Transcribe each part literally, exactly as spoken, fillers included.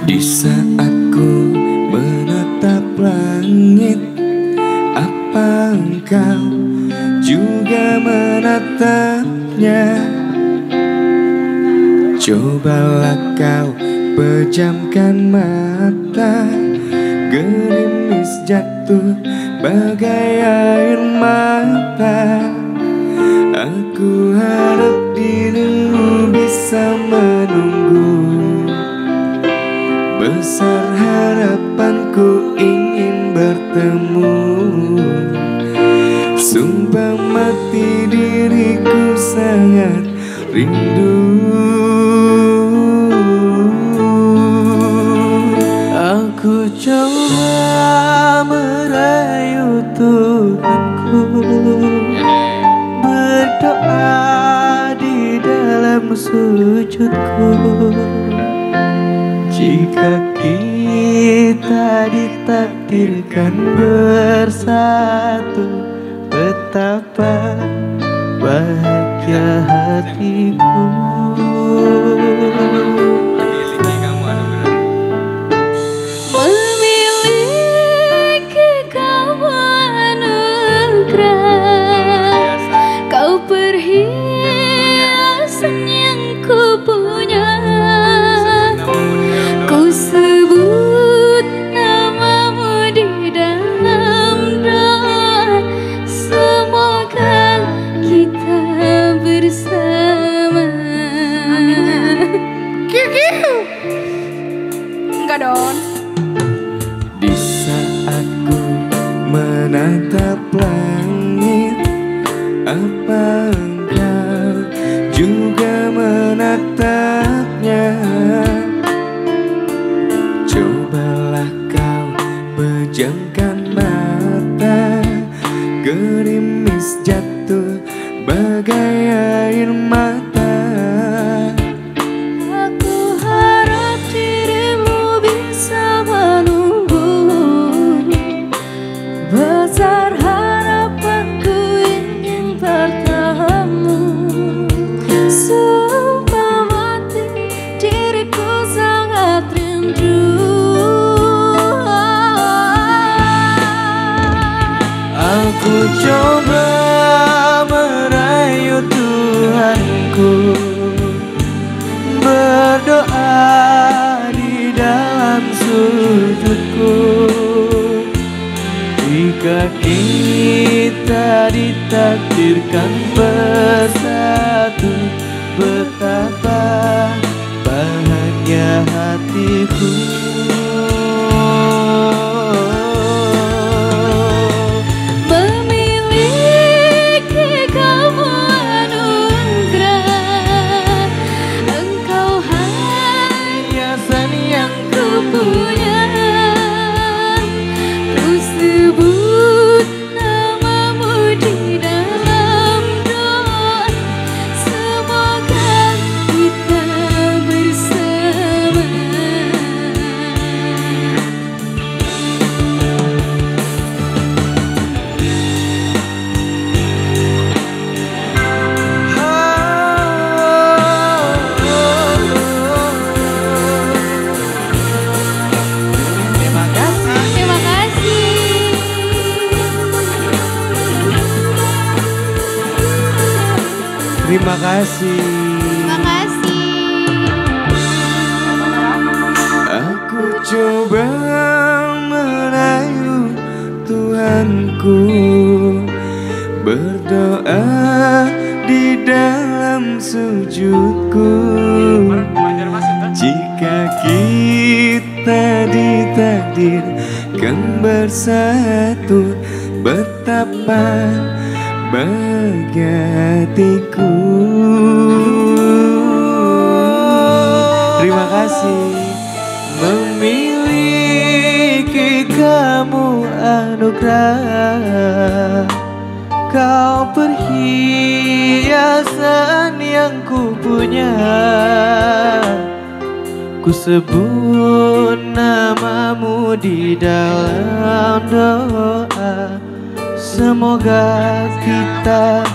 Di saat ku menatap langit, apa engkau juga menatapnya? Cobalah kau pejamkan mata, gerimis jatuh bagai air mata. Aku harap dirimu bisa menunggu. Besar harapanku ingin bertemu. Sumpah mati diriku sangat rindu. Aku coba merayu Tuhanku, berdoa di dalam sujudku. Jika kita ditakdirkan bersatu, betapa bahagia hatiku. Memiliki kamu anugerah, kau perhiasan yang ku punya. Ku sebut namamu di dalam doa, semoga kita bersama. Enggak dong. Di saat ku menatap langit, apa engkau juga menatapnya? Cobalah kau pejamkan mata, gerimis jatuh bagai air mata. Aku harap dirimu bisa menunggu. Besar harapanku ingin bertemu. Sumpah mati diriku sangat rindu. Aku coba merayu Tuhanku, berdoa di dalam sujudku. Jika kita ditakdirkan bersatu, betapa bahagia hatiku. Memiliki kamu anugerah, engkau hiasan yang ku punya. Ku sebut namamu di dalam doa, semoga kita bersama. Terima kasih. Terima kasih. Terima kasih. Terima kasih. Aku coba merayu Tuhanku, berdoa di dalam sujudku. Jika kita ditakdirkan bersatu, betapa bahagia hatiku. Terima kasih. Memiliki kamu anugerah, kau perhiasan yang ku punya. Ku sebut namamu di dalam doa, semoga kita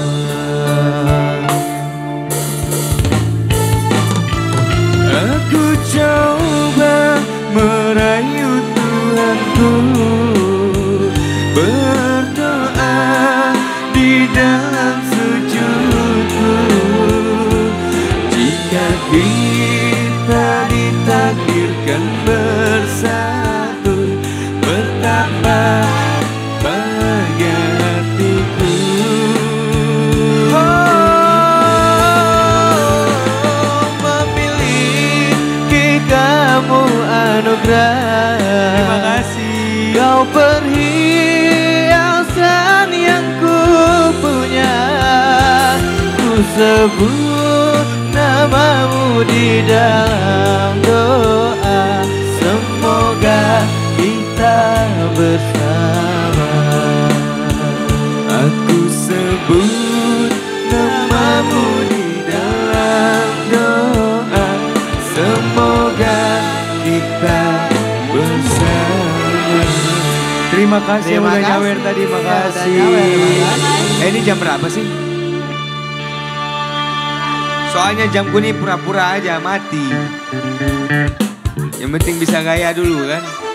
bersama. Aku Coba merayu Tuhanku, berdoa di dalam sujudku. Jika kita ditakdirkan bersatu, betapa bahagia hatiku. Kamu anugerah. Terima kasih. Kau perhiasan yang ku punya. Ku sebut namamu di dalam doa. Semoga kita bersama. Aku sebut namamu di dalam doa. Semoga kita bersama. Terima kasih yang Terima udah kasih. nyawer tadi, makasih. Ya, udah nyawer, makasih. Eh, ini jam berapa sih? Soalnya jamku ini pura-pura aja mati. Yang penting bisa gaya dulu kan.